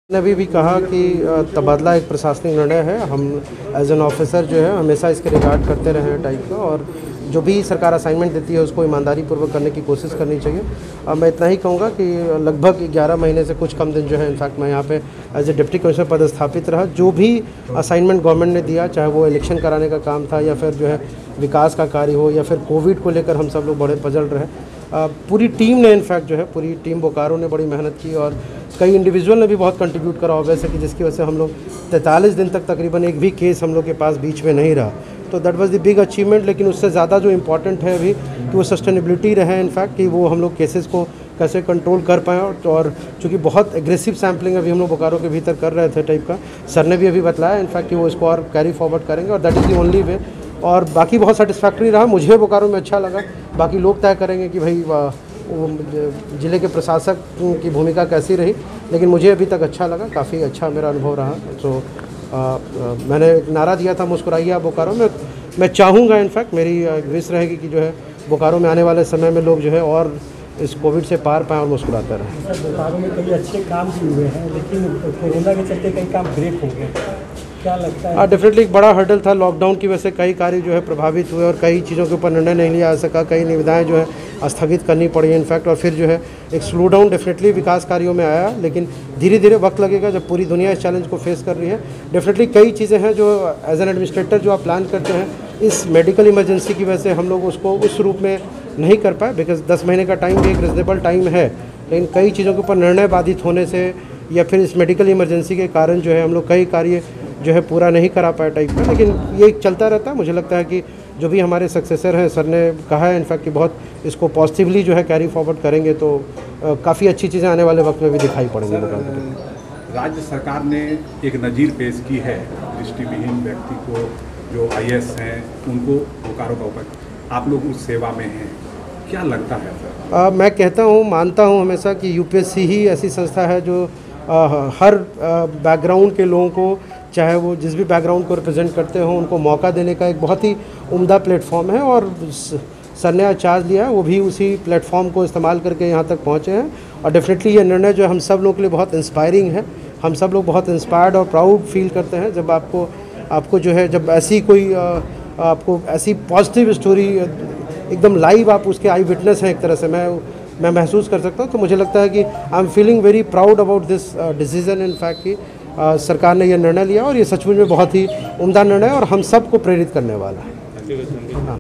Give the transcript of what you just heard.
ने अभी भी कहा कि तबादला एक प्रशासनिक निर्णय है। हम एज एन ऑफिसर जो है हमेशा इसके रिगार्ड करते रहे हैं टाइप का, और जो भी सरकार असाइनमेंट देती है उसको ईमानदारी पूर्वक करने की कोशिश करनी चाहिए। मैं इतना ही कहूँगा कि लगभग 11 महीने से कुछ कम दिन जो है इनफैक्ट मैं यहाँ पे एज ए डिप्टी कमिश्नर पदस्थापित रहा। जो भी असाइनमेंट गवर्नमेंट ने दिया, चाहे वो इलेक्शन कराने का काम था या फिर जो है विकास का कार्य हो या फिर कोविड को लेकर हम सब लोग बड़े पजल रहे। पूरी टीम ने इनफैक्ट जो है पूरी टीम बोकारो ने बड़ी मेहनत की और कई इंडिविजुअल ने भी बहुत कंट्रीब्यूट करा वैसे कि जिसकी वजह से हम लोग 43 दिन तक तकरीबन एक भी केस हम लोग के पास बीच में नहीं रहा। तो that was the big achievement. लेकिन उससे ज़्यादा जो इम्पोर्टेंट है अभी कि वो सस्टेनेबिलिटी रहे इनफैक्ट, कि वो हम लोग केसेस को कैसे कंट्रोल कर पाएँ। और चूँकि बहुत एग्रेसिव सैम्पलिंग अभी हम लोग बोकारो के भीतर कर रहे थे टाइप का, सर ने भी अभी बताया इनफैक्ट कि वो इसको और कैरी फॉरवर्ड करेंगे और that is the only way. और बाकी बहुत सेटिस्फैक्ट्री रहा, मुझे बोकारो में अच्छा लगा। बाकी लोग तय करेंगे कि भाई ज़िले के प्रशासक की भूमिका कैसी रही, लेकिन मुझे अभी तक अच्छा लगा, काफ़ी अच्छा मेरा अनुभव रहा। तो मैंने एक नारा दिया था मुस्कुराइए आप बोकारो में। मैं चाहूँगा इनफैक्ट मेरी विश रहेगी कि जो है बोकारो में आने वाले समय में लोग जो है और इस कोविड से पार पाएँ और मुस्कुराते रहें। सर, बोकारो में कई अच्छे काम भी हुए हैं लेकिन कोरोना के चलते कई काम ब्रेक हो गए, क्या लगता है? डेफिनेटली एक बड़ा हर्डल था। लॉकडाउन की वजह से कई कार्य जो है प्रभावित हुए और कई चीज़ों के ऊपर निर्णय नहीं लिया जा सका, कई निविदाएं जो है स्थगित करनी पड़ी इनफैक्ट। और फिर जो है एक स्लो डाउन डेफिनेटली विकास कार्यों में आया, लेकिन धीरे धीरे वक्त लगेगा जब पूरी दुनिया इस चैलेंज को फेस कर रही है। डेफिनेटली कई चीज़ें हैं जो एज एन एडमिनिस्ट्रेटर जो आप प्लान करते हैं, इस मेडिकल इमरजेंसी की वजह से हम लोग उसको उस रूप में नहीं कर पाए, बिकॉज 10 महीने का टाइम भी एक रिजनेबल टाइम है। लेकिन कई चीज़ों के ऊपर निर्णय बाधित होने से या फिर इस मेडिकल इमरजेंसी के कारण जो है हम लोग कई कार्य जो है पूरा नहीं करा पाए टाइप का। लेकिन ये चलता रहता है। मुझे लगता है कि जो भी हमारे सक्सेसर हैं, सर ने कहा है इनफैक्ट कि बहुत इसको पॉजिटिवली जो है कैरी फॉरवर्ड करेंगे, तो काफ़ी अच्छी चीज़ें आने वाले वक्त में भी दिखाई पड़ेंगी। राज्य सरकार ने एक नज़ीर पेश की है दृष्टिविहीन व्यक्ति को, जो IAS हैं उनको बोकारो का उपायुक्त, आप लोग उस सेवा में हैं, क्या लगता है सर? मैं कहता हूँ, मानता हूँ हमेशा कि UPSC ही ऐसी संस्था है जो हर बैकग्राउंड के लोगों को, चाहे वो जिस भी बैकग्राउंड को रिप्रेजेंट करते हों, उनको मौका देने का एक बहुत ही उम्दा प्लेटफॉर्म है। और सर ने चार्ज लिया है, वो भी उसी प्लेटफॉर्म को इस्तेमाल करके यहाँ तक पहुँचे हैं। और डेफिनेटली ये निर्णय जो हम सब लोगों के लिए बहुत इंस्पायरिंग है। हम सब लोग बहुत इंस्पायर्ड और प्राउड फील करते हैं जब आपको जो है जब ऐसी कोई आपको ऐसी पॉजिटिव स्टोरी एकदम लाइव आप उसके आई विटनेस हैं, एक तरह से मैं महसूस कर सकता हूँ। तो मुझे लगता है कि I am feeling very proud about this decision in fact कि सरकार ने यह निर्णय लिया और ये सचमुच में बहुत ही उम्दा निर्णय है और हम सबको प्रेरित करने वाला है।